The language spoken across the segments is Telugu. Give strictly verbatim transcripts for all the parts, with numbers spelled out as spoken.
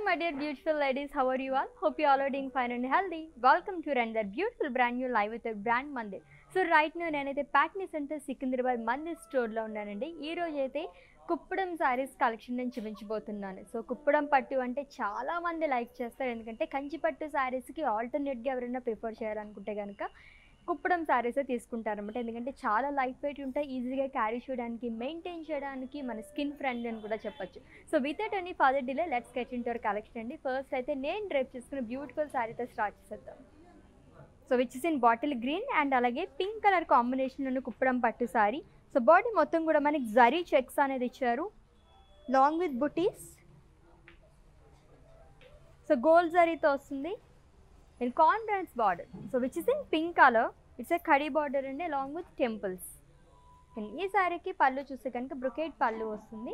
my dear beautiful ladies, how are you all? Hope you all are doing fine and healthy. Welcome to another beautiful brand new live with a brand Mandir. So right now నేనైతే ప్యాట్నీ సెంటర్ సికింద్రాబాద్ మందిర్ స్టోర్లో ఉన్నానండి. ఈ రోజు అయితే కుప్పడం సారీస్ కలెక్షన్ నేను చూపించబోతున్నాను. సో కుప్పడం పట్టు అంటే చాలా మంది లైక్ చేస్తారు, ఎందుకంటే కంచి పట్టు సారీస్కి ఆల్టర్నేట్గా ఎవరైనా ప్రిఫర్ చేయాలనుకుంటే కనుక కుప్పడం సారీసే తీసుకుంటారనమాట. ఎందుకంటే చాలా లైట్ వెయిట్ ఉంటాయి, ఈజీగా క్యారీ చేయడానికి, మెయింటైన్ చేయడానికి, మన స్కిన్ ఫ్రెండ్ అని కూడా చెప్పొచ్చు. So without any further delay let's get into our collection అండి. ఫస్ట్ అయితే నేను డ్రైప్ చేసుకున్న బ్యూటిఫుల్ సారీతో స్టార్ట్ చేసేద్దాం. So which is in bottle green and అలాగే పింక్ కలర్ కాంబినేషన్లో కుప్పడం పట్టు సారీ. సో బాడీ మొత్తం కూడా మనకి జరీ చెక్స్ అనేది ఇచ్చారు, long with butis. So gold జరీతో వస్తుంది in contrast border, so which is in pink color. It's a khadi border and along with temples. And ee saree ki pallu chuste kanaka brocade pallu vastundi,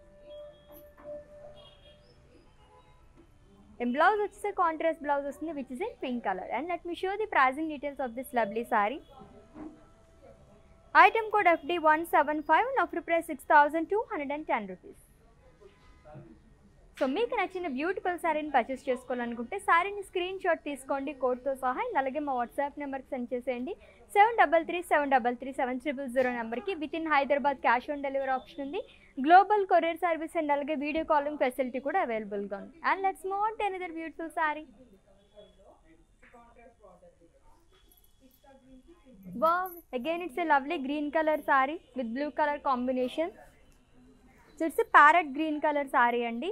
and blouse vachise contrast blouse vastundi which is in pink color. And let me show the pricing details of this lovely saree. Item code F D one seven five and offer price six thousand two hundred ten rupees. So మీకు నచ్చిన బ్యూటిఫుల్ శారీని పర్చేస్ చేసుకోవాలనుకుంటే శారీని స్క్రీన్ షాట్ తీసుకోండి కోడ్తో సహా. అలాగే మా వాట్సాప్ నెంబర్కి సెండ్ చేసేయండి. Seven double three seven double three seven triple zero నెంబర్కి with in Hyderabad cash on delivery option ఉంది, గ్లోబల్ కొరియర్ సర్వీస్ అండ్ అలాగే వీడియో కాలింగ్ ఫెసిలిటీ కూడా అవైలబుల్గా ఉంది. And let's move on to another beautiful sari. Wow, again it's a lovely green colour sari with blue colour combination. So it's a parrot green colour sari అండి.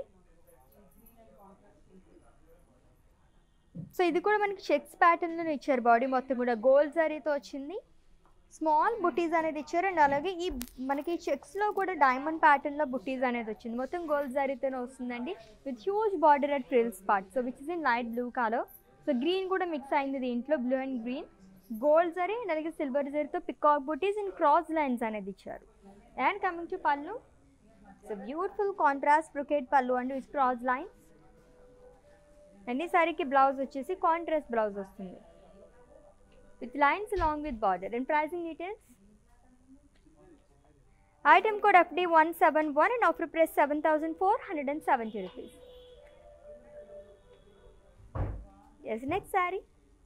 సో ఇది కూడా మనకి చెక్స్ ప్యాటర్న్లో ఇచ్చారు, బాడీ మొత్తం కూడా గోల్డ్ జరీతో వచ్చింది, స్మాల్ బుటీస్ అనేది ఇచ్చారు. అండ్ అలాగే ఈ మనకి చెక్స్లో కూడా డైమండ్ ప్యాటర్న్లో బుటీస్ అనేది వచ్చింది, మొత్తం గోల్డ్ జరీతోనే వస్తుందండి with huge border at frills part. So which is in light blue colour. So green కూడా మిక్స్ అయింది దీంట్లో, blue and green, gold zari and అలాగే సిల్వర్ జరీతో peacock butis and cross lines అనేది ఇచ్చారు. And coming to pallu, so beautiful contrast brocade pallu అండి విత్ క్రాస్ లైన్స్. అండ్ ఈ సారీకి బ్లౌజ్ వచ్చేసి కాంట్రాస్ట్ బ్లౌజ్ వస్తుంది with lines along with border. And pricing details, item code F D one seven one and offer price seven thousand four hundred seventy rupees. Yes next sari.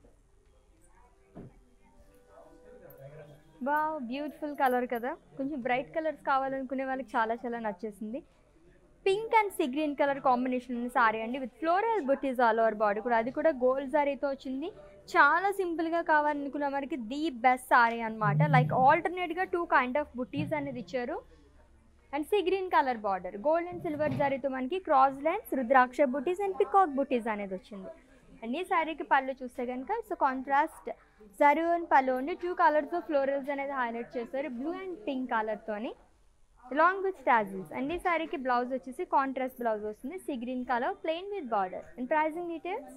Wow, beautiful colour కదా, కొంచెం బ్రైట్ కలర్స్ కావాలనుకునే వాళ్ళకి చాలా చాలా నచ్చేసింది. Pink and sea green colour combination ఉన్న సారీ అండి with floral butis all over body కూడా, అది కూడా గోల్డ్ సారీతో వచ్చింది. చాలా సింపుల్గా కావాలనుకున్న మనకి ది బెస్ట్ సారీ అనమాట. లైక్ ఆల్టర్నేట్గా టూ కైండ్ ఆఫ్ బుటీస్ అనేది ఇచ్చారు. And sea green colour border, gold and silver సారీతో మనకి cross lines, rudraksha buttis and peacock butis అనేది వచ్చింది. అండ్ ఈ సారీకి పళ్ళు చూస్తే కనుక ఇట్స్ కాంట్రాస్ట్ జరీ అండ్ పళ్ళు ఉండి టూ కలర్స్తో ఫ్లోరల్స్ అనేది హైలైట్ చేస్తారు, బ్లూ అండ్ పింక్ కలర్తోని along with tassels. And this saree ki blouse vachesi contrast blouse vastundi, sea green color plain with border. And pricing details,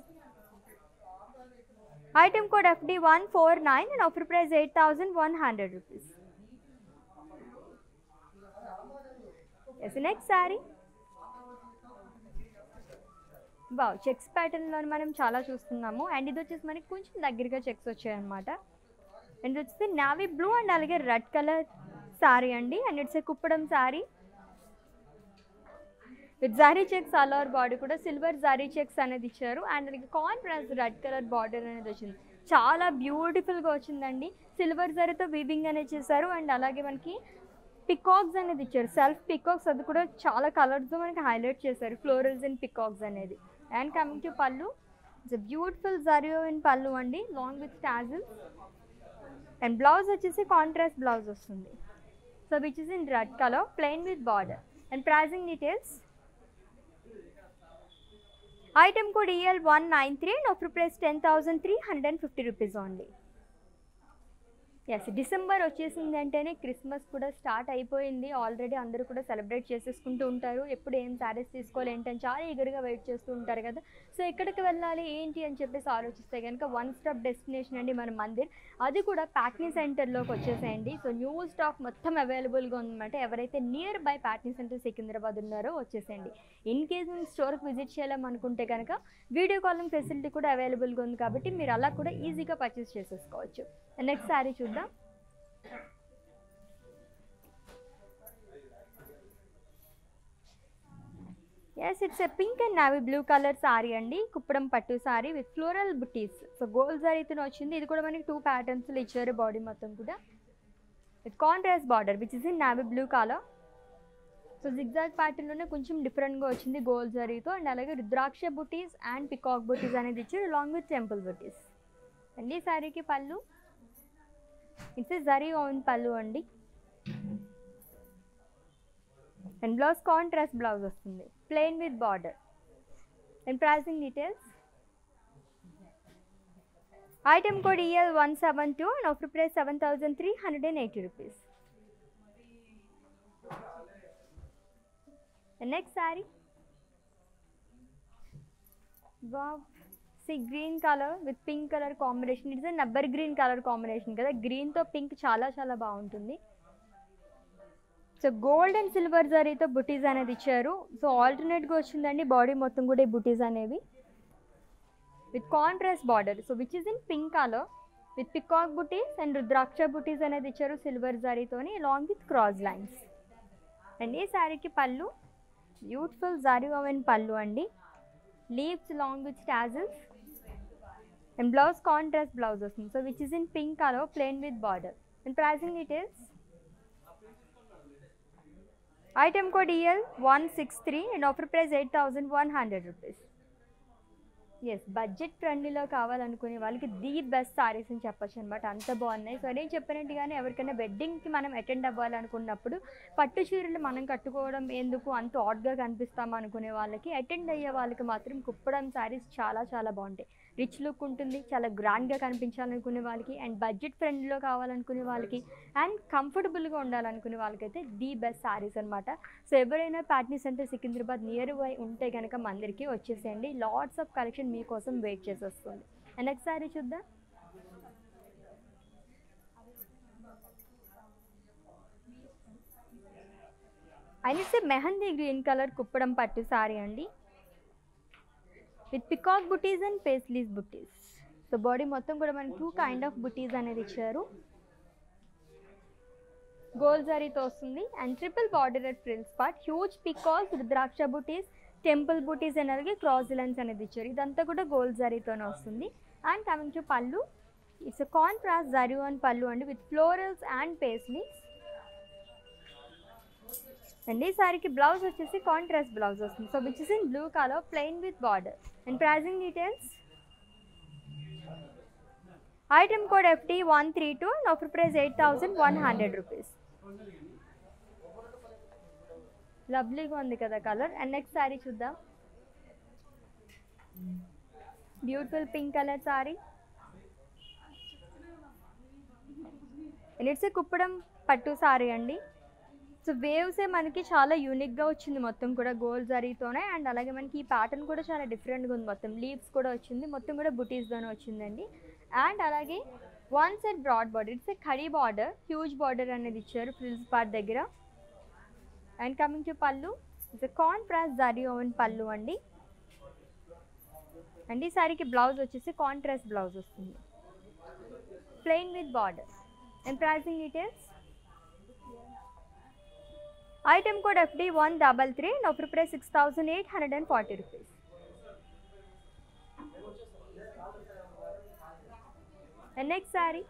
item code F D one four nine and offer price eight thousand one hundred rupees. Yes, next saree. Wow, checks pattern lo manam chala chustunnamo. And idu vachesi maniki koncham daggirga checks vachayi annamata. And it is navy blue and alage red color sari అండి. And it's a Kuppadam sari with zari checks all over body కూడా సిల్వర్ జారీ చెక్స్ అనేది ఇచ్చారు. అండ్ అలాగే కాంట్రాస్ట్ రెడ్ కలర్ బార్డర్ అనేది వచ్చింది, చాలా బ్యూటిఫుల్గా వచ్చిందండి. సిల్వర్ జరీతో వీవింగ్ అనేది చేశారు. అండ్ అలాగే మనకి పికాక్స్ అనేది ఇచ్చారు, సెల్ఫ్ పికాక్స్, అది కూడా చాలా కలర్స్తో మనకి హైలైట్ చేశారు, ఫ్లోరల్స్ అండ్ పికాక్స్ అనేది. And coming to pallu, it's a beautiful zari in pallu అండి long with tassels. And blouse వచ్చేసి కాంట్రాస్ట్ బ్లౌజ్ వస్తుంది, so which is in red color plain with border. And pricing details, item code E L one nine three and offer price ten thousand three hundred fifty rupees only. Yes, December వచ్చేసింది అంటేనే క్రిస్మస్ కూడా స్టార్ట్ అయిపోయింది ఆల్రెడీ. అందరూ కూడా సెలబ్రేట్ చేసేసుకుంటూ ఉంటారు, ఎప్పుడు ఏం శారీస్ తీసుకోవాలి ఏంటని చాలా ఈగర్గా వెయిట్ చేస్తూ ఉంటారు కదా. సో ఎక్కడికి వెళ్ళాలి ఏంటి అని చెప్పేసి ఆలోచిస్తే కనుక వన్ స్టాప్ డెస్టినేషన్ అండి మన మందిర్, అది కూడా ప్యాట్నీ సెంటర్లోకి వచ్చేసేయండి. సో న్యూ స్టాక్ మొత్తం అవైలబుల్గా ఉందన్నమాట. ఎవరైతే near by Patny centre Secunderabad ఉన్నారో వచ్చేసేయండి. ఇన్ కేస్ మేము స్టోర్కి విజిట్ చేయాలనుకుంటే కనుక వీడియో కాలింగ్ ఫెసిలిటీ కూడా అవైలబుల్గా ఉంది, కాబట్టి మీరు అలా కూడా ఈజీగా పర్చేస్ చేసేసుకోవచ్చు. నెక్స్ట్ శారీ చూద్దాం. Yes it's a pink and navy blue colour sorry అండి, కుప్పడం పట్టు sorry with floral butis. So gold జరీతో వచ్చింది. ఇది కూడా మనకి టూ ప్యాటర్న్స్లో ఇచ్చారు బాడీ మొత్తం కూడా with contrast border which is in navy blue colour. So zigzag ప్యాటర్న్లోనే కొంచెం డిఫరెంట్గా వచ్చింది గోల్డ్ జరీతో. అండ్ అలాగే రుద్రాక్ష బుటీస్ అండ్ పికాక్ బుటీస్ అనేది ఇచ్చారు అలాంగ్ విత్ టెంపుల్ బుటీస్. అండి ఈ శారీకి పళ్ళు it's a zari woven pallu అండి. అండ్ బ్లౌజ్ కాంట్రాస్ట్ బ్లౌజ్ వస్తుంది plain with border. And pricing details item code EL one seven two and offer price seven thousand three hundred and eighty rupees. Next sari wow sea green colour with pink colour combination. It's నబ్బర్ గ్రీన్ కలర్ కాంబినేషన్ కదా, గ్రీన్తో పింక్ చాలా చాలా బాగుంటుంది. సో గోల్డ్ అండ్ సిల్వర్ జరీతో బుటీస్ అనేది ఇచ్చారు. సో ఆల్టర్నేట్గా వచ్చిందండి బాడీ మొత్తం కూడా ఈ బుటీస్ అనేవి with contrast border. So which is in pink colour with peacock butis and rudraksha butis అనేది ఇచ్చారు సిల్వర్ జరీతోని along with cross lines. And ఈ శారీకి పళ్ళు బ్యూటిఫుల్ జరీ ఓవెన్ పళ్ళు అండి, leaves long with tassels. And blouse contrast blouse వస్తుంది. So which is in pink colour plain with border. And pricing details item code EL one six three and offer price eight thousand one hundred rupees. Yes budget ఫ్రెండ్లీలో కావాలనుకునే వాళ్ళకి ది బెస్ట్ సారీస్ అని చెప్పొచ్చు అనమాట, అంత బాగున్నాయి. సో నేను చెప్పినట్టుగానే ఎవరికైనా వెడ్డింగ్కి మనం అటెండ్ అవ్వాలనుకున్నప్పుడు పట్టు చీరలు మనం కట్టుకోవడం ఎందుకు అంత ఆడ్గా కనిపిస్తాం అనుకునే వాళ్ళకి, అటెండ్ అయ్యే వాళ్ళకి మాత్రం కుప్పడం సారీస్ చాలా చాలా బాగుంటాయి. రిచ్ లుక్ ఉంటుంది, చాలా గ్రాండ్గా కనిపించాలనుకునే వాళ్ళకి అండ్ బడ్జెట్ ఫ్రెండ్లీలో కావాలనుకునే వాళ్ళకి అండ్ కంఫర్టబుల్గా ఉండాలనుకునే వాళ్ళకైతే ది బెస్ట్ సారీస్ అనమాట. సో ఎవరైనా Patny centre Secunderabad near by ఉంటే కనుక మందిరికి వచ్చేసేయండి, లాట్స్ ఆఫ్ కలెక్షన్ మీకోసం వెయిట్ చేసి వస్తుంది. అండ్ నెక్స్ట్ సారీ చూద్దాం. And it's mehndi green colour Kuppadam పట్టు సారీ అండి with peacock butis and paisleys butis. So body మొత్తం కూడా మనకి టూ కైండ్ ఆఫ్ బుటీస్ అనేది ఇచ్చారు. గోల్డ్ జరీతో వస్తుంది and triple border at frills part, huge peacocks, rudraksha butis, temple buttis and అలాగే క్రాస్ లైన్స్ అనేది ఇచ్చారు. ఇదంతా కూడా గోల్డ్ జరీతోనే వస్తుంది. And coming to pallu it's a contrast zari on pallu అండి with florals and paisleys. And ఈ సారీకి బ్లౌజ్ వచ్చేసి కాంట్రాస్ట్ బ్లౌజ్ వస్తుంది. So which is in blue colour plain with border. And pricing details item code FT one three two and offer price eight thousand one hundred rupees. లవ్లీగా ఉంది కదా కలర్. అండ్ నెక్స్ట్ సారీ చూద్దాం. Beautiful pink colour sari and it's a Kuppadam పట్టు సారీ అండి. సో వేవ్సే మనకి చాలా యూనిక్గా వచ్చింది మొత్తం కూడా గోల్డ్ జరీతోనే. అండ్ అలాగే మనకి ఈ ప్యాటర్న్ కూడా చాలా డిఫరెంట్గా ఉంది, మొత్తం లీవ్స్ కూడా వచ్చింది, మొత్తం కూడా బుటీస్తోనే వచ్చిందండి. అండ్ అలాగే one set broad border, it's a khadi border, huge border అనేది ఇచ్చారు ఫ్రిల్స్ పార్ట్ దగ్గర. And coming to pallu it's a contrast zari woven pallu అండి. అండ్ ఈ సారీకి బ్లౌజ్ వచ్చేసి కాంట్రాస్ట్ బ్లౌజ్ వస్తుంది plain with border. And pricing details item code FD one double three and offer price six thousand eight hundred and forty rupees. And next sari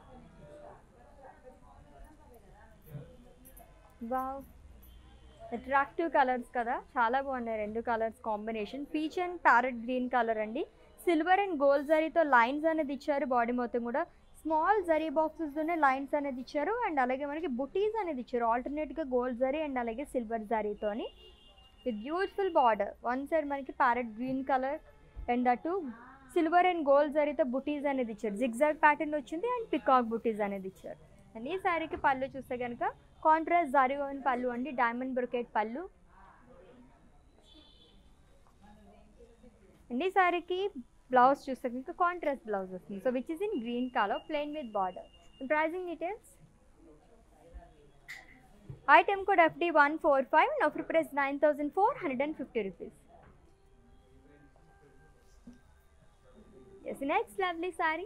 wow attractive colours కదా, చాలా బాగున్నాయి రెండు colours combination. Peach and parrot green colour అండి, సిల్వర్ అండ్ గోల్డ్ జరీతో లైన్స్ అనేది ఇచ్చారు. బాడీ మొత్తం కూడా స్మాల్ జరీ బాక్సెస్తోనే లైన్స్ అనేది ఇచ్చారు. అండ్ అలాగే మనకి బుటీస్ అనేది ఇచ్చారు ఆల్టర్నేట్గా గోల్డ్ జరీ అండ్ అలాగే సిల్వర్ జరీతోని with beautiful border. One side మనకి ప్యారెట్ గ్రీన్ కలర్ అండ్ అటు సిల్వర్ అండ్ గోల్డ్ జరీతో బుటీస్ అనేది ఇచ్చారు. జిగ్జాగ్ ప్యాటర్న్ వచ్చింది అండ్ పికాక్ బుటీస్ అనేది ఇచ్చారు. అండ్ ఈ శారీకి పళ్ళు చూస్తే కనుక కాంట్రాస్ట్ జరీ ఓవెన్ పళ్ళు అండి, డైమండ్ బ్రొకెట్ పళ్ళు. అండ్ ఈ శారీకి బ్లౌజ్ చూస్తే కనుక కాంట్రాస్ట్ బ్లౌజ్ వస్తుంది. So which is in green colour plain with border. Pricing details item code FD one four five and offer price nine thousand four hundred and fifty rupees. Yes next lovely saree,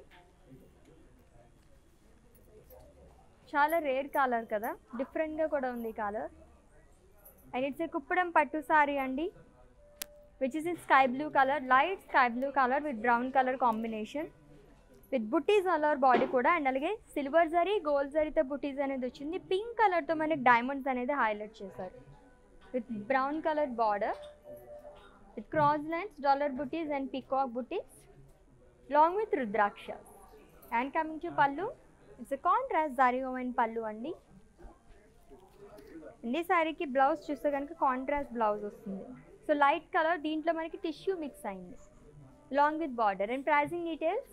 చాలా రేర్ కలర్ కదా, డిఫరెంట్గా కూడా ఉంది colour. And it's a Kuppadam పట్టు సారీ అండి which is in sky blue color, light sky blue color with brown color combination with booties all over body కూడా. అండ్ అలాగే సిల్వర్ జరీ గోల్డ్ జరీతో బుటీస్ అనేది వచ్చింది. పింక్ కలర్తో మనకి డైమండ్స్ అనేది హైలైట్ చేశారు with brown colour border with cross lines dollar butis and peacock butis long with rudraksha. And coming to pallu, it's contrast zari woven pallu అండి. ఈ శారీకి బ్లౌజ్ చూస్తే కనుక కాంట్రాస్ట్ బ్లౌజ్ వస్తుంది. సో లైట్ కలర్, దీంట్లో మనకి టిష్యూ మిక్స్ అయింది long with border. And pricing details,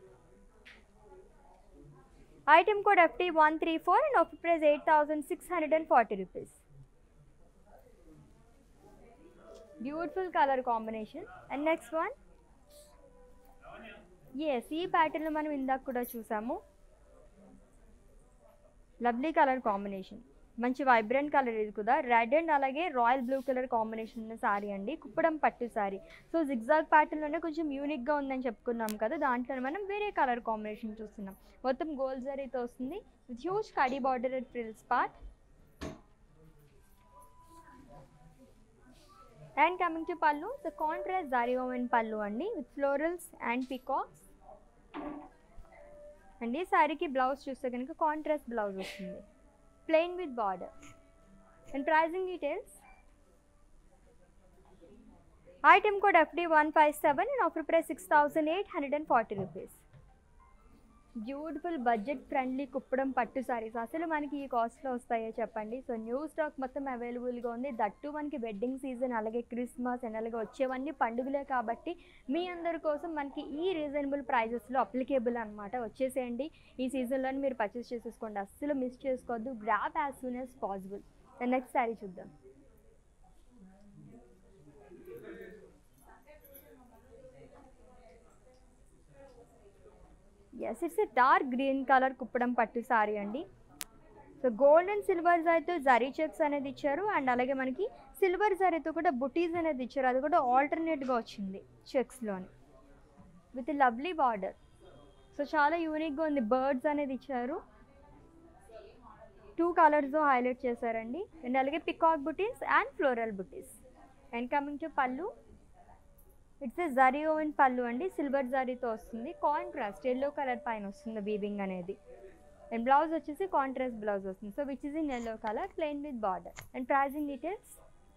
item code FT one three four and offer price eight thousand six hundred and forty rupees. Beautiful colour combination. And next one, yes ఈ ప్యాటర్న్లో మనం ఇందాక కూడా చూసాము. లవ్లీ కలర్ కాంబినేషన్, మంచి వైబ్రెంట్ కలర్ ఇది కూడా. రెడ్ అండ్ అలాగే రాయల్ బ్లూ కలర్ కాంబినేషన్ ఉన్న శారీ అండి, కుప్పడం పట్టు శారీ. సో జిగ్జాగ్ ప్యాటర్న్లోనే కొంచెం యూనిక్గా ఉందని చెప్పుకున్నాం కదా, దాంట్లో మనం వేరే కలర్ కాంబినేషన్ చూస్తున్నాం. మొత్తం గోల్డ్ జరీతో వస్తుంది విత్ హ్యూజ్ కడీ border and frills part. And coming to pallu, the contrast zari woven pallu అండి with florals and peacocks. And ఈ శారీకి బ్లౌజ్ చూస్తే కనుక కాంట్రాస్ట్ బ్లౌజ్ వస్తుంది plain with border. And pricing details, item code F D one five seven and offer price six thousand eight hundred forty rupees. Beautiful budget friendly Kuppadam pattu sarees అసలు మనకి ఈ కాస్ట్లో వస్తాయో చెప్పండి. సో న్యూ స్టాక్ మొత్తం అవైలబుల్గా ఉంది. దట్టు మనకి వెడ్డింగ్ సీజన్ అలాగే క్రిస్మస్ అండ్ అలాగే వచ్చేవన్నీ పండుగలే కాబట్టి మీ అందరి కోసం మనకి ఈ రీజనబుల్ ప్రైజెస్లో అప్లికేబుల్ అనమాట. వచ్చేసేయండి, ఈ సీజన్లో మీరు పర్చేస్ చేసేసుకోండి, అస్సలు మిస్ చేసుకోవద్దు. Grab as soon as possible. Next sari చూద్దాం. Yes, it's a dark green colour Kuppadam పట్టు సారీ అండి. సో గోల్డ్ అండ్ సిల్వర్ జరీతో జరీ చెక్స్ అనేది ఇచ్చారు. అండ్ అలాగే మనకి సిల్వర్ జరీతో కూడా బుటీస్ అనేది ఇచ్చారు, అది కూడా ఆల్టర్నేట్గా వచ్చింది చెక్స్లోని విత్ లవ్లీ బార్డర్. సో చాలా యూనిక్గా ఉంది. బర్డ్స్ అనేది ఇచ్చారు, టూ కలర్స్తో హైలైట్ చేశారండి. అండ్ అలాగే peacock butis and floral butis. And coming to pallu, it's a zari woven pallu అండి, సిల్వర్ జరీతో వస్తుంది. కాంట్రాస్ట్ ఎల్లో కలర్ పైన వస్తుంది వీవింగ్ అనేది. అండ్ బ్లౌజ్ వచ్చేసి కాంట్రాస్ట్ బ్లౌజ్ వస్తుంది. So which is in yellow colour plain with border. And pricing details,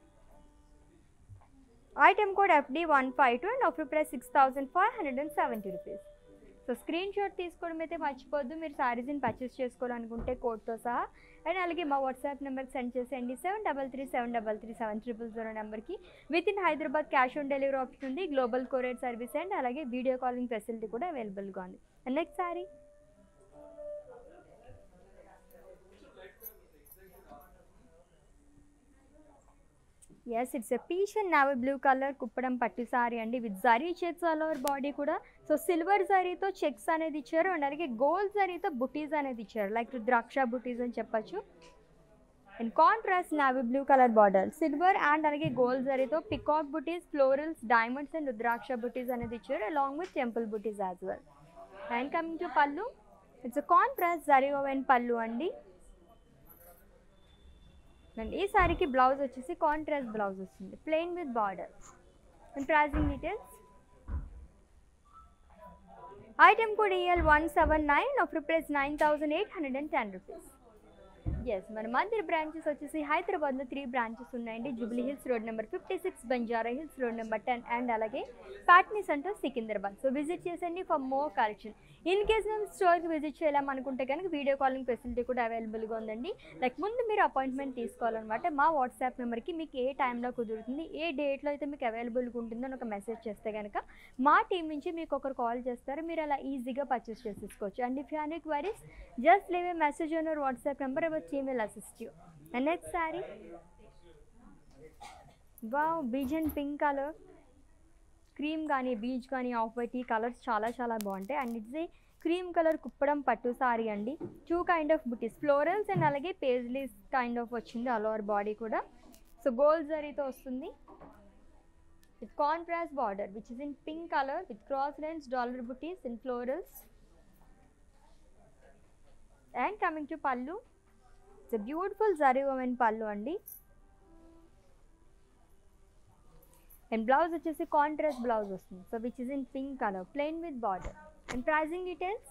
item code F D one five two and offer price six thousand five hundred and seventy rupees. So screenshot తీసుకోవడం అయితే మర్చిపోద్దు. మీరు శారీస్ని పర్చేస్ చేసుకోవాలనుకుంటే కోడ్తో సహా. అండ్ అలాగే మా వాట్సాప్ నెంబర్కి సెండ్ చేసేయండి seven double three seven double three seven triple zero నెంబర్కి. With in Hyderabad cash on delivery option ఉంది, గ్లోబల్ కొరియర్ సర్వీస్ అండ్ అలాగే వీడియో కాలింగ్ ఫెసిలిటీ కూడా అవైలబుల్గా ఉంది. And next saree, yes it's a peach and navy blue colour Kuppadam పట్టు సారీ అండి with zari checks all over body కూడా. సో సిల్వర్ జరీతో చెక్స్ అనేది ఇచ్చారు అండ్ అలాగే గోల్డ్ జరీతో బుటీస్ అనేది ఇచ్చారు, లైక్ రుద్రాక్ష బుటీస్ అని చెప్పచ్చు. And contrast navy blue colour border, silver and అలాగే గోల్డ్ జరీతో peacock butis, florals, diamonds and rudraksha butis అనేది ఇచ్చారు along with temple butis as well. And coming to pallu, it's a contrast zari woven pallu అండి. అండ్ ఈ సారీకి బ్లౌజ్ వచ్చేసి కాంట్రాస్ట్ బ్లౌజ్ వస్తుంది plain with border. And pricing details, item code EL one seven nine offer price nine thousand eight hundred and ten rupees. Yes, మన మందిర్ బ్రాంచెస్ వచ్చేసి హైదరాబాద్లో త్రీ బ్రాంచెస్ ఉన్నాయండి. Jubilee Hills road number fifty six, Banjara Hills road number ten and అలాగే Patny centre Secunderabad. So visit చేసండి for more collection. In case మేము స్టోర్కి విజిట్ చేయాలనుకుంటే కనుక వీడియో కాలింగ్ ఫెసిలిటీ కూడా అవైలబుల్గా ఉందండి. లైక్ ముందు మీరు అపాయింట్మెంట్ తీసుకోవాలన్నమాట. మా వాట్సాప్ నెంబర్కి మీకు ఏ టైంలో కుదురుతుంది, ఏ డేట్లో అయితే మీకు అవైలబుల్గా ఉంటుందో అని ఒక మెసేజ్ చేస్తే కనుక మా టీం నుంచి మీకు ఒకరు కాల్ చేస్తారు, మీరు అలా ఈజీగా పర్చేస్ చేసేసుకోవచ్చు. And if you have any queries just leave a message on your WhatsApp number, our team will assist you. And next sari, wow beige and pink colour, cream కానీ బీచ్ కానీ ఆఫ్ వైట్, ఈ కలర్స్ చాలా చాలా బాగుంటాయి. And it's a cream colour Kuppadam పట్టు సారీ అండి. టూ కైండ్ ఆఫ్ బుటీస్, ఫ్లోరల్స్ అండ్ అలాగే పేజ్లీస్ కైండ్ ఆఫ్ వచ్చింది ఆల్ ఓవర్ బాడీ కూడా. సో గోల్డ్ జరీతో వస్తుంది with contrast border which is in pink colour with cross lines dollar butis in florals. And coming to pallu, it's a beautiful zari woven pallu అండి. అండ్ బ్లౌజ్ వచ్చేసి కాంట్రాస్ట్ బ్లౌజ్ వస్తుంది. So which is in pink colour, plain with border. And pricing details,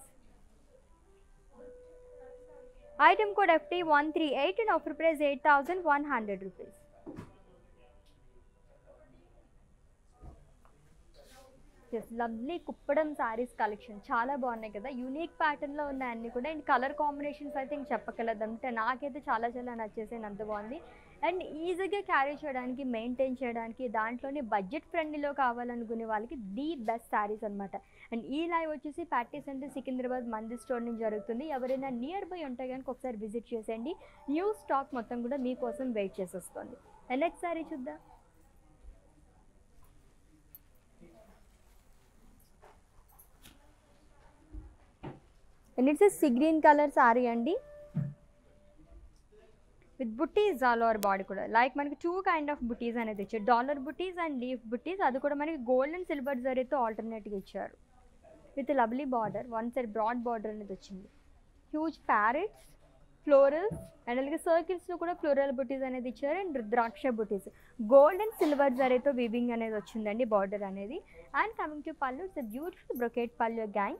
item code F T one three eight and offer price eight thousand one hundred rupees. Lovely Kuppadam sarees collection చాలా బాగున్నాయి కదా, యూనిక్ ప్యాటర్న్లో ఉన్నాయి అన్నీ కూడా. అండ్ కలర్ కాంబినేషన్స్ అయితే ఇంక చెప్పగలదు, అంటే నాకైతే చాలా చాలా నచ్చేసాను, అంత బాగుంది. అండ్ ఈజీగా క్యారీ చేయడానికి, మెయింటైన్ చేయడానికి, దాంట్లోనే బడ్జెట్ ఫ్రెండ్లీలో కావాలనుకునే వాళ్ళకి ది బెస్ట్ శారీస్ అనమాట. అండ్ ఈ లైవ్ వచ్చేసి ప్యాటీ సెంటర్ సికింద్రాబాద్ మంది స్టోర్ నుంచి జరుగుతుంది. ఎవరైనా నియర్ బై ఉంటే కనుక ఒకసారి విజిట్ చేసేయండి. న్యూ స్టాక్ మొత్తం కూడా మీకోసం వెయిట్ చేసి వస్తుంది. అండ్ నెక్స్ట్ శారీ చూద్దాం. And it's sea green colour sorry అండి, with butis all over body కూడా. లైక్ మనకి టూ కైండ్ ఆఫ్ బుటీస్ అనేది ఇచ్చారు, డాలర్ బుటీస్ అండ్ లీఫ్ బుటీస్. అది కూడా మనకి గోల్డ్ అండ్ సిల్వర్ జరీతో ఆల్టర్నేట్గా ఇచ్చారు, with lovely border. One side broad border అనేది వచ్చింది. హ్యూజ్ ప్యారెట్స్, ఫ్లోరల్స్ అండ్ అలాగే సర్కిల్స్లో కూడా ఫ్లోరల్ బుటీస్ అనేది ఇచ్చారు. And rudraksha butis, gold and silver జరీతో వీవింగ్ అనేది వచ్చిందండి బార్డర్ అనేది. And coming to pallu, it's beautiful brocade pallu గ్యాంగ్.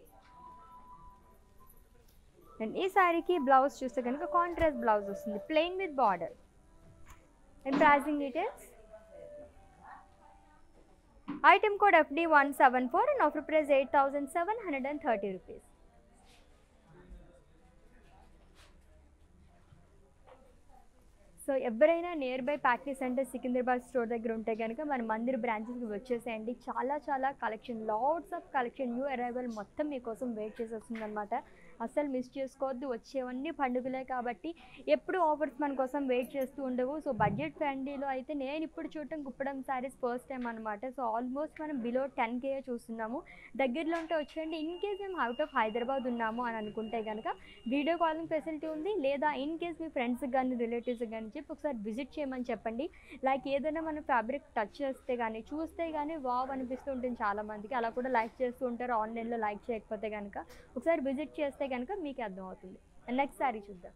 అండ్ ఈ శారీకి బ్లౌజ్ చూస్తే కనుక కాంట్రాస్ట్ బ్లౌజ్ వస్తుంది, plain with border. And pricing details, item code F D one seven four and offer price eight thousand seven hundred and thirty rupees. So ఎవరైనా nearby Patny centre Secunderabad store దగ్గర ఉంటే కనుక మన మందిర్ బ్రాంచెస్కి వచ్చేసేయండి. చాలా చాలా collection, lots of collection, new arrival మొత్తం మీకోసం వెయిట్ చేసి వస్తుంది అనమాట. అస్సలు మిస్ చేసుకోవద్దు, వచ్చేవన్నీ పండుగలే కాబట్టి ఎప్పుడు ఆఫర్స్ మన కోసం వెయిట్ చేస్తూ ఉండవు. సో బడ్జెట్ ఫ్రెండ్లీలో అయితే నేను ఇప్పుడు చూడటం కుప్పడం శారీస్ ఫస్ట్ టైం అనమాట. సో ఆల్మోస్ట్ మనం బిలో టెన్ కే చూస్తున్నాము. దగ్గరలో ఉంటే వచ్చేయండి. ఇన్ కేస్ మేము అవుట్ ఆఫ్ హైదరాబాద్ ఉన్నాము అని అనుకుంటే కనుక వీడియో కాలింగ్ ఫెసిలిటీ ఉంది, లేదా ఇన్ కేస్ మీ ఫ్రెండ్స్కి కానీ రిలేటివ్స్కి కానీ చెప్పి ఒకసారి విజిట్ చేయమని చెప్పండి. లైక్ ఏదైనా మన ఫ్యాబ్రిక్ టచ్ చేస్తే కానీ, చూస్తే కానీ వావ్ అనిపిస్తూ ఉంటుంది చాలామందికి. అలా కూడా లైక్ చేస్తూ ఉంటారు, ఆన్లైన్లో లైక్ చేయకపోతే కనుక ఒకసారి విజిట్ చేస్తే కనుక మీకు అర్థమవుతుంది. నెక్స్ట్ శారీ చూద్దాం.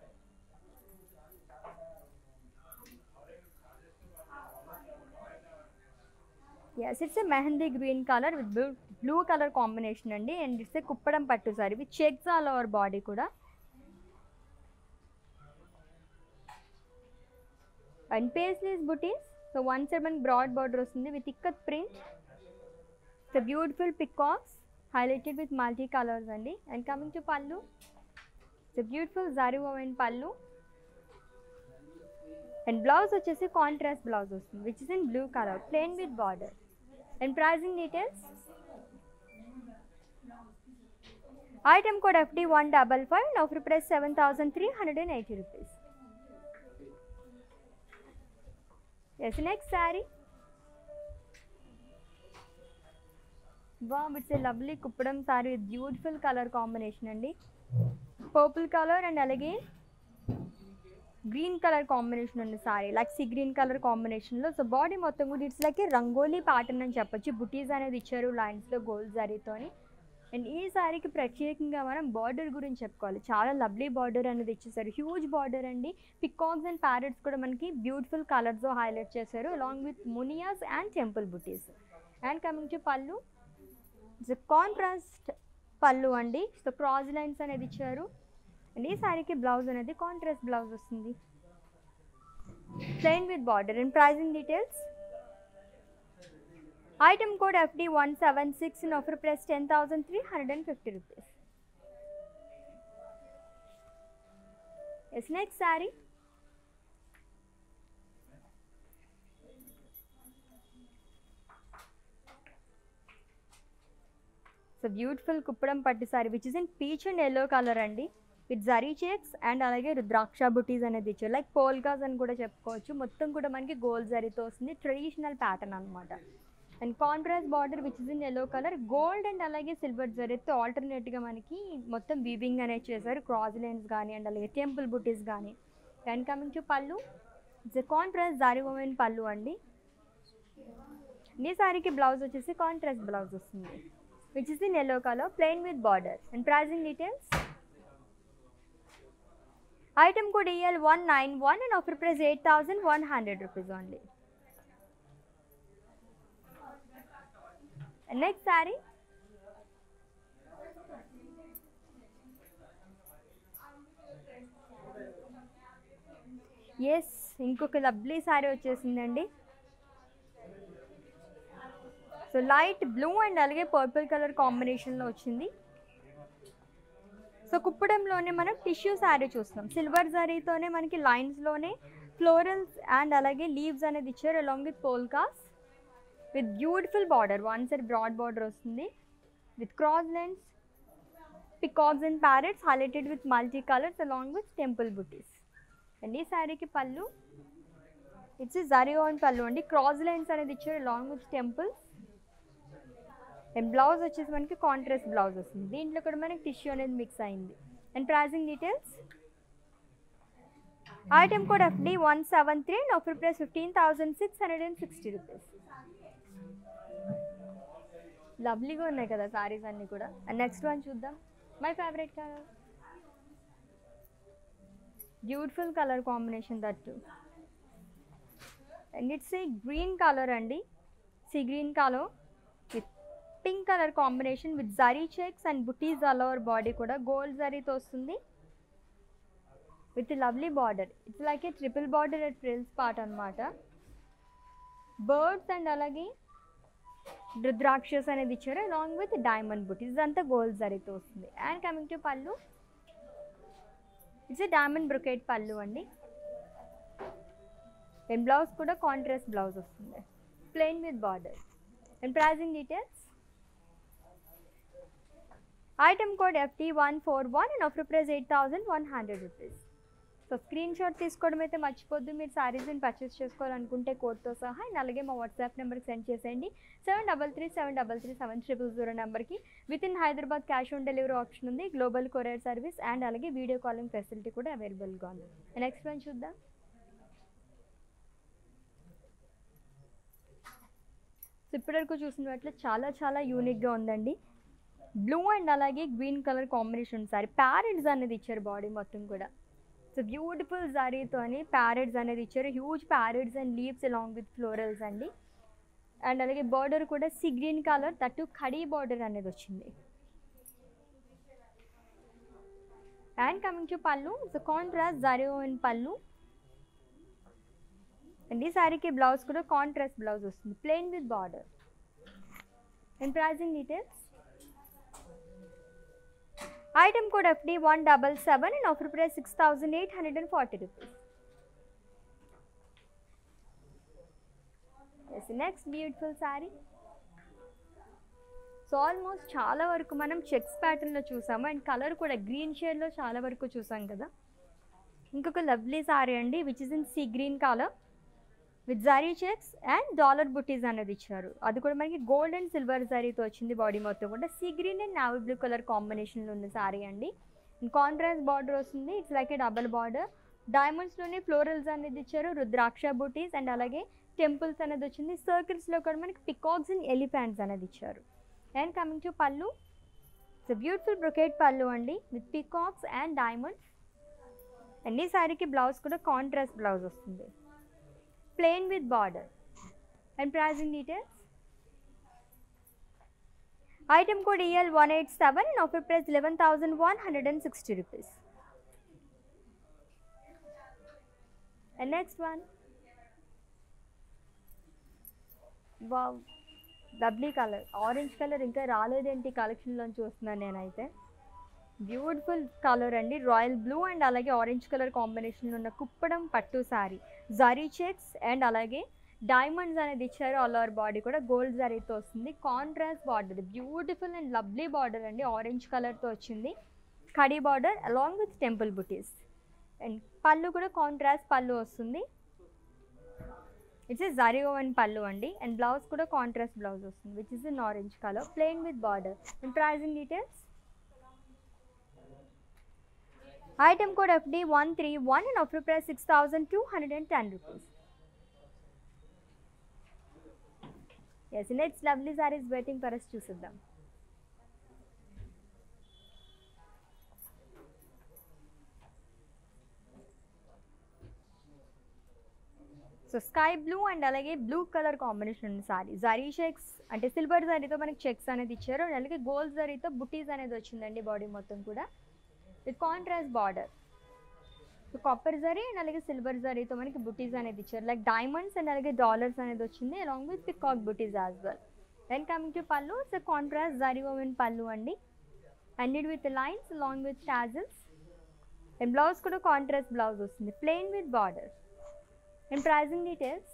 Yes, it's a mehendi green colour with blue blue colour combination అండి. అండ్ ఇట్స్ ఏ కుప్పడం పట్టు sorry with checks all over body కూడా. And paisleys butis. So one side మనకి బ్రాడ్ బార్డర్ వస్తుంది with ikat print. It's beautiful peacocks highlighted with multi colors andi. And coming to pallu, it's a beautiful zari woven pallu. And blouse vachesi contrast blouse vastundi which is in blue color, plain with border. And pricing details, item code F D one five five and offer price seven thousand three hundred eighty rupees. Yes, next saree. Wow, it's a lovely Kuppadam saree with beautiful color combination అండి. పర్పుల్ కలర్ అండ్ అలాగే గ్రీన్ కలర్ కాంబినేషన్ ఉంది saree, like sea green colour కాంబినేషన్లో. సో బాడీ మొత్తం కూడా it's like a rangoli pattern అని చెప్పొచ్చు. బుటీస్ అనేది ఇచ్చారు లైన్స్లో గోల్డ్ జరీతోని. అండ్ ఈ సారీకి ప్రత్యేకంగా మనం బార్డర్ గురించి చెప్పుకోవాలి. చాలా లవ్లీ బార్డర్ అనేది ఇచ్చేసారు, హ్యూజ్ బార్డర్ అండి. పికాక్స్ అండ్ ప్యారెట్స్ కూడా మనకి బ్యూటిఫుల్ కలర్స్తో హైలైట్ చేశారు, along with munias and temple buttis. And coming to pallu, it's contrast pallu అండి. సో క్రాస్ లైన్స్ అనేది ఇచ్చారు. అండ్ ఈ శారీకి బ్లౌజ్ అనేది కాంట్రాస్ట్ బ్లౌజ్ వస్తుంది, plain with border. And pricing details, item code F D one seven six and offer price ten thousand three hundred and fifty rupees. Yes, next saree. So beautiful Kuppadam పట్టు saree which is in peach and yellow colour అండి, విత్ జరీ చెక్స్ అండ్ అలాగే రుద్రాక్ష బుటీస్ అనేది ఇచ్చారు, లైక్ పోల్కాస్ అని కూడా చెప్పుకోవచ్చు. మొత్తం కూడా మనకి గోల్డ్ జరీతో వస్తుంది, ట్రెడిషనల్ ప్యాటర్న్ అనమాట. And contrast border which is in yellow colour, gold and అలాగే సిల్వర్ జరీతో ఆల్టర్నేట్గా మనకి మొత్తం వీవింగ్ అనేది చేశారు, క్రాస్ లైన్స్ కానీ అండ్ అలాగే టెంపుల్ బుటీస్ కానీ. And coming to pallu, it's contrast zari woven pallu అండి. ఈ సారీకి బ్లౌజ్ వచ్చేసి కాంట్రాస్ట్ బ్లౌజ్ వస్తుంది which is in yellow color, plain with border. And pricing details, item code E L one nine one and offer price eight thousand one hundred rupees only. Next saree yes ఇంకొక లవ్లీ శారీ వచ్చేసిందండి. సో లైట్ బ్లూ అండ్ అలాగే పర్పుల్ కలర్ కాంబినేషన్లో వచ్చింది. సో కుప్పడంలోనే మనం టిష్యూ శారీ చూస్తాం. సిల్వర్ జరీతోనే మనకి లైన్స్లోనే ఫ్లోరల్స్ అండ్ అలాగే లీవ్స్ అనేది ఇచ్చారు along with polkas with beautiful border. One side broad border వస్తుంది with cross lines, peacocks and parrots highlighted with multi colours along with temple buttis. And ఈ శారీకి పళ్ళు ఇట్స్ జరీ ఆన్ పళ్ళు అండి. క్రాస్ లైన్స్ అనేది ఇచ్చారు along with temples. And blouse వచ్చేసి మనకి కాంట్రాస్ట్ బ్లౌజ్ వస్తుంది. దీంట్లో కూడా మనకి టిష్యూ అనేది మిక్స్ అయింది. And pricing details item code FD one seven three and offer price fifteen thousand six hundred and sixty rupees. లవ్లీగా ఉన్నాయి కదా సారీస్ అన్నీ కూడా. అండ్ నెక్స్ట్ వన్ చూద్దాం. My favourite colour, beautiful colour combination that. And it's a green colour అండి. Sea green colour with pink colour combination with zari checks and butis all over body కూడా గోల్డ్ జరీతో వస్తుంది with lovely border. It's like A triple border at frills part అనమాట. బర్డ్స్ అండ్ అలాగే రుద్రాక్షస్ అనేది ఇచ్చారు అలాంగ్ విత్ డైమండ్ బుటీస్. ఇదంతా గోల్డ్ జరీతో వస్తుంది. And coming to pallu, it's a diamond brocade pallu అండి. అండ్ బ్లౌజ్ కూడా కాంట్రాస్ట్ బ్లౌజ్ వస్తుంది plain with border. And pricing details item code FT one four one and offer price eight thousand one hundred rupees. So screenshot తీసుకోవడం అయితే మర్చిపోద్దు. మీరు శారీస్ని పర్చేస్ చేసుకోవాలనుకుంటే కోడ్తో సహా. అండ్ అలాగే మా వాట్సాప్ నెంబర్కి సెండ్ చేసేయండి seven double three seven double three seven triple zero నెంబర్కి. With in Hyderabad cash on delivery option ఉంది, గ్లోబల్ కొరియర్ సర్వీస్ అండ్ అలాగే వీడియో కాలింగ్ ఫెసిలిటీ కూడా అవైలబుల్గా ఉంది. నెక్స్ట్ వన్ చూద్దాం. సో ఇప్పటివరకు చూసినట్లు చాలా చాలా యూనిక్గా ఉందండి. బ్లూ అండ్ అలాగే green colour combination sari. Parrots అనేది ఇచ్చారు బాడీ మొత్తం కూడా. సో బ్యూటిఫుల్ జరీతోని ప్యారెట్స్ అనేది ఇచ్చారు. Huge parrots and leaves along with florals అండి. అండ్ అలాగే బార్డర్ కూడా సీ గ్రీన్ కలర్ తట్టు ఖడీ బార్డర్ అనేది వచ్చింది. And coming to pallu, so contrast zari and pallu. And ఈ శారీకి బ్లౌజ్ కూడా కాంట్రాస్ట్ బ్లౌజ్ వస్తుంది plain with border. And pricing details item code FD one double seven and offer price six thousand eight hundred and forty rupees. Yes next beautiful sari. So almost చాలా వరకు మనం చెక్స్ ప్యాటర్న్లో చూసాము. అండ్ కలర్ కూడా గ్రీన్ షేడ్లో చాలా వరకు చూసాం కదా. ఇంకొక లవ్లీ శారీ అండి which is in sea green colour with zari checks and dollar బుటీస్ అనేది ఇచ్చారు. అది కూడా మనకి గోల్డ్ అండ్ సిల్వర్ జరీతో వచ్చింది బాడీ మొత్తం కూడా. Sea green and navy blue colour కాంబినేషన్లో ఉన్న శారీ అండి. కాంట్రాస్ట్ బార్డర్ వస్తుంది. It's like a double border. డైమండ్స్లోనే ఫ్లోరల్స్ అనేది ఇచ్చారు, రుద్రాక్ష బుటీస్ అండ్ అలాగే టెంపుల్స్ అనేది వచ్చింది. సర్కిల్స్లో కూడా మనకి పికాక్స్ అండ్ ఎలిఫెంట్స్ అనేది ఇచ్చారు. And coming to pallu, it's beautiful brocade pallu అండి with peacocks and diamonds. And ఈ శారీకి బ్లౌజ్ కూడా కాంట్రాస్ట్ బ్లౌజ్ వస్తుంది plain with border. And pricing details item code EL one eight seven and offer price eleven thousand one hundred and sixty rupees. And next one, wow lovely colour, orange colour ఇంకా రాలేదేంటి కలెక్షన్లో చూస్తున్నాను నేనైతే. బ్యూటిఫుల్ కలర్ అండి, రాయల్ బ్లూ అండ్ అలాగే ఆరెంజ్ కలర్ కాంబినేషన్లో ఉన్న కుప్పడం పట్టు శారీ. జరీ చెక్స్ అండ్ అలాగే డైమండ్స్ అనేది ఇచ్చారు. ఆల్ ఓవర్ బాడీ కూడా గోల్డ్ జరీతో వస్తుంది. Contrast border, beautiful and lovely border అండి, ఆరెంజ్ కలర్తో వచ్చింది. ఖడీ border along with temple buttis. And pallu కూడా కాంట్రాస్ట్ పళ్ళు వస్తుంది. It's a zari woven pallu అండి. అండ్ బ్లౌజ్ కూడా కాంట్రాస్ట్ బ్లౌజ్ వస్తుంది which is in orange colour plain with border. And pricing details item code FD one three one and offer price six thousand two hundred and ten rupees. Yes next lovely saris waiting for us చూసిద్దాం. సో స్కై బ్లూ అండ్ అలాగే బ్లూ కలర్ కాంబినేషన్ ఉంది సారీ. జరీ చెక్స్ అంటే సిల్వర్ జరీతో మనకి చెక్స్ అనేది ఇచ్చారు, అలాగే గోల్డ్ జరీతో బుటీస్ అనేది వచ్చిందండి బాడీ మొత్తం కూడా with contrast border. So copper zari and అలాగే సిల్వర్ జరీతో మనకి బుటీస్ అనేది ఇచ్చారు, లైక్ డైమండ్స్ అండ్ అలాగే డాలర్స్ అనేది వచ్చింది అలాంగ్ విత్ పికాక్ బుటీస్ as well. Then coming to pallu, so contrast zari woven pallu అండి, and with lines along with tassels. And blouse కూడా కాంట్రాస్ట్ బ్లౌజ్ వస్తుంది plain with border. And pricing details,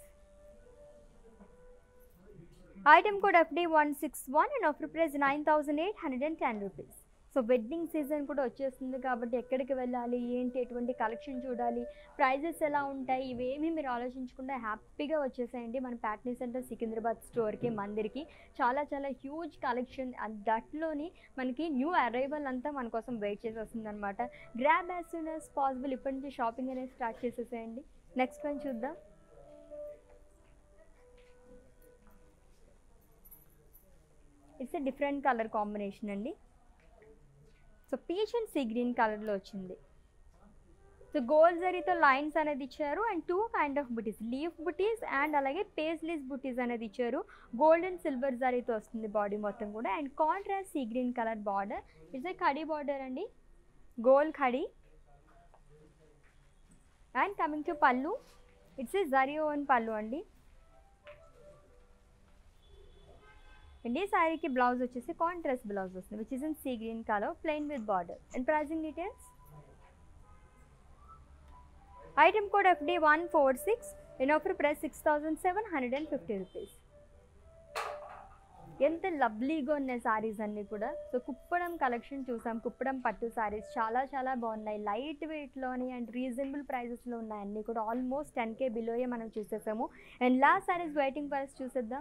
item code F D one six one and offer price nine thousand eight hundred and ten rupees. So wedding season కూడా వచ్చేస్తుంది కాబట్టి ఎక్కడికి వెళ్ళాలి, ఏంటి, ఎటువంటి కలెక్షన్ చూడాలి, ప్రైజెస్ ఎలా ఉంటాయి, ఇవేమీ మీరు ఆలోచించకుండా హ్యాపీగా వచ్చేసేయండి మన ప్యాట్నీ సెంటర్ సికింద్రాబాద్ స్టోర్కి, మందిర్కి. చాలా చాలా హ్యూజ్ కలెక్షన్ అండ్ దట్లోని మనకి న్యూ అరైవల్ అంతా మన కోసం వెయిట్ చేసి వస్తుంది అనమాట. Grab as soon as possible ఇప్పటి నుంచి షాపింగ్ అనేది స్టార్ట్ చేసేసేయండి. నెక్స్ట్ వన్ చూద్దాం. It's a different colour combination అండి. So peach and sea green కలర్లో వచ్చింది. సో గోల్డ్ జరీతో లైన్స్ అనేది ఇచ్చారు అండ్ టూ కైండ్ ఆఫ్ బుటీస్, లీఫ్ బుటీస్ అండ్ అలాగే పేస్లీస్ బుటీస్ అనేది ఇచ్చారు. గోల్డ్ అండ్ సిల్వర్ జరీతో వస్తుంది బాడీ మొత్తం కూడా. And contrast sea green colour border, it's a khadi border అండి, గోల్డ్ ఖడీ. And coming to pallu, it's a zari woven pallu అండి. అండ్ ఈ శారీకి బ్లౌజ్ వచ్చేసి కాంట్రాస్ట్ బ్లౌజ్ వస్తుంది which is in sea green colour plain with border. And pricing details, item code F D one four six and offer price six thousand seven hundred and fifty rupees. ఎంత లవ్లీగా ఉన్నాయి శారీస్ అన్నీ కూడా. సో కుప్పడం కలెక్షన్ చూసాం, కుప్పడం పట్టు శారీస్ చాలా చాలా బాగున్నాయి, లైట్ వెయిట్లోని అండ్ రీజనబుల్ ప్రైజెస్లో ఉన్నాయి అన్నీ కూడా. ఆల్మోస్ట్ టెన్ కే బిలోయే మనం చూసేసాము. And last saris waiting price చూసేద్దాం.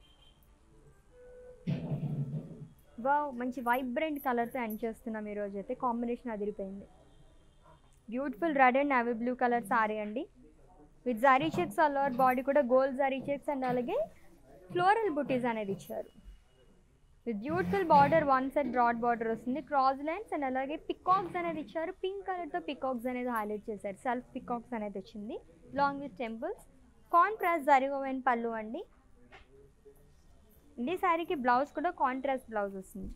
వావ్, మంచి వైబ్రెంట్ కలర్తో ఎండ్ చేస్తున్నాం ఈరోజు అయితే. కాంబినేషన్ అదిరిపోయింది. Beautiful red and navy blue colour sorry అండి with zari checks all over body కూడా గోల్డ్ జరీ చెక్స్ అండ్ అలాగే ఫ్లోరల్ బుటీస్ అనేది ఇచ్చారు with beautiful border. One side broad border వస్తుంది, క్రాస్ లైన్స్ అండ్ అలాగే పికాక్స్ అనేది ఇచ్చారు. పింక్ కలర్తో పికాక్స్ అనేది హైలైట్ చేశారు, సెల్ఫ్ పికాక్స్ అనేది వచ్చింది along with temples. Contrast zari woven pallu అండి. ఈ శారీకి బ్లౌజ్ కూడా కాంట్రాస్ట్ బ్లౌజ్ వస్తుంది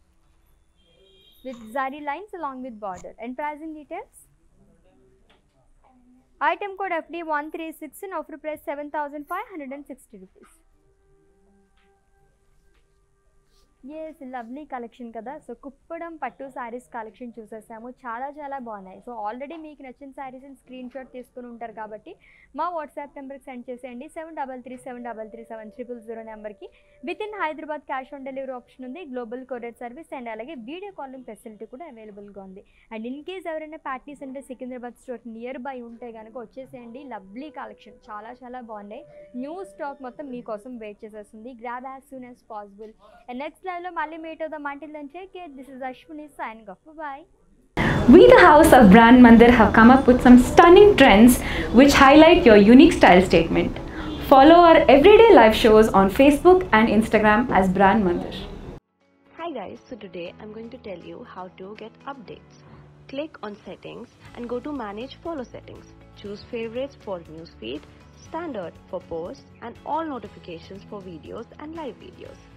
with zari lines along with border. And pricing details, item code F D one three six and offer price seven thousand five hundred and sixty rupees. Yes, lovely collection కదా. సో కుప్పడం పట్టు శారీస్ కలెక్షన్ చూసేసాము, చాలా చాలా బాగున్నాయి. సో ఆల్రెడీ మీకు నచ్చిన శారీస్ని స్క్రీన్ షాట్ తీసుకుని ఉంటారు కాబట్టి మా వాట్సాప్ నెంబర్కి సెండ్ చేసేయండి. Seven double three seven double three seven triple zero నెంబర్కి. With in Hyderabad cash on delivery option ఉంది, గ్లోబల్ కొరియర్ సర్వీస్ అండ్ అలాగే వీడియో కాలింగ్ ఫెసిలిటీ కూడా అవైలబుల్గా ఉంది. అండ్ ఇన్ కేస్ ఎవరైనా Patny centre Secunderabad store near by ఉంటే కనుక వచ్చేసేయండి. లవ్లీ కలెక్షన్ చాలా చాలా బాగున్నాయి. న్యూ స్టాక్ మొత్తం మీకోసం వెయిట్ చేసేస్తుంది. Grab as soon as possible. And next లైవ్లో మళ్ళీ మీట్ అవుదాం. Until then, take care. This is Ashwini signing off. Bye. We, the House of Brand Mandir, have come up with some stunning trends which highlight your unique style statement. Follow our everyday live shows on Facebook and Instagram as Brand Mandir. Hi guys, so today I'm going to tell you how to get updates. Click on settings and go to manage follow settings. Choose favorites for newsfeed, standard for posts and all notifications for videos and live videos.